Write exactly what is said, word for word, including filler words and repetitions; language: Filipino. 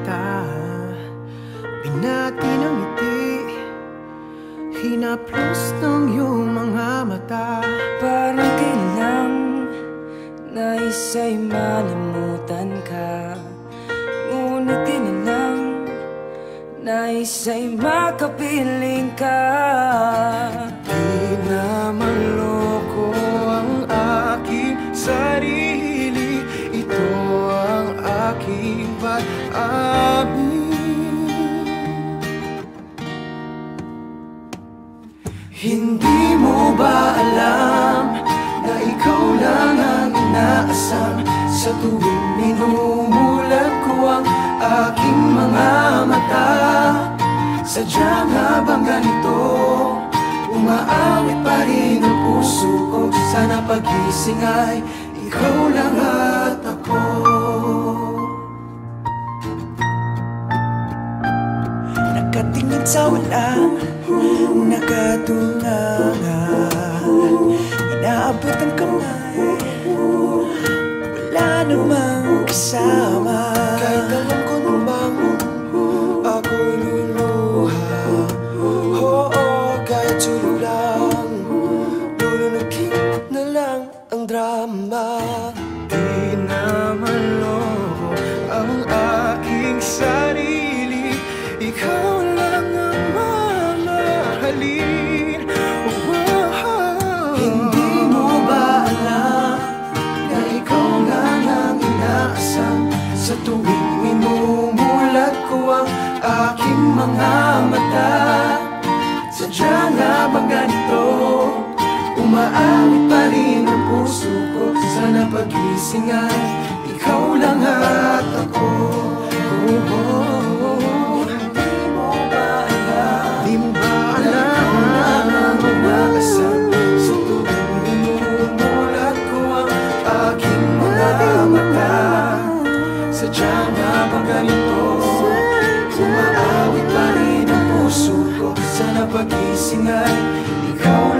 mata, binati ng ngiti, hinaplos ng iyong mga mata. Parang kailang nais ay malimutan ka, ngunit di na lang nais ay makapiling ka. Di na maloko ang aking sarili, ito ang aking pag-amin. Hindi mo ba alam na ikaw lang ang inaasam sa tuwing minumulat ko ang aking mga mata? Sadya nga bang ganito, umaawit pa rin ang puso ko? Sana pagising ay ikaw lang at ako. Nakatingin sa wala, nakatunangan, inaabot ang kamay, wala namang kasama. Kahit alam ko namang ako'y luluha, oo, kahit sulo lang, lulunogin na lang ang drama. Di na maloko ang aking sarili, ikaw lang ang mamahalin. Wow. Hindi mo ba alam na ikaw lang ang inaasam sa tuwing minumulat ko ang aking mga mata? Sadya nga bang ganito, umaawit pa rin ang puso ko? Sana pagising ay ikaw lang at ako. Oh, oh, oh. Di mo ba alam, di mo ba alam na umaasam sa tuwing minumulat ko ang aking mga mata? Sadya nga bang ganito, umaawit pa rin ang puso ko? Sana pagising ay ikaw